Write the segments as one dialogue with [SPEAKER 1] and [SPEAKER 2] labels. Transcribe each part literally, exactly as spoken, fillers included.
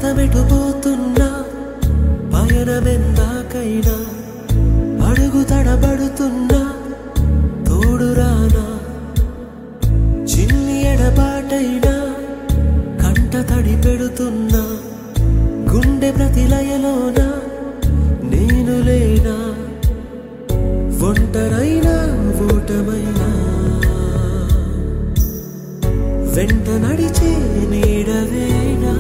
[SPEAKER 1] పదమెటుపోతున్నా పయనమెందాకైనా అడుగు తడబడుతున్నా తోడురానా చిన్ని ఎడబాటైనా కంట తడి పెడుతున్నా గుండె ప్రతిలయలోన నేను లేనా ఒంటరైనా ఓటమైనా వెంట నడిచే నీడవేనా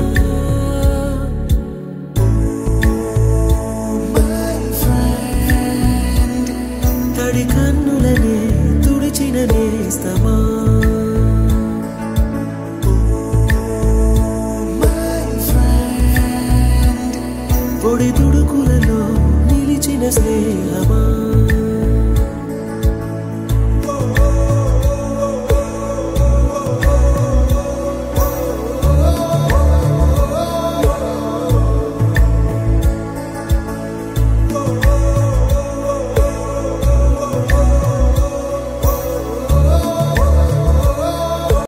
[SPEAKER 1] తడి కన్నులనే తుడిచిన నేస్తమా పొడి తుడుకులలో నిలిచిన స్నేహమా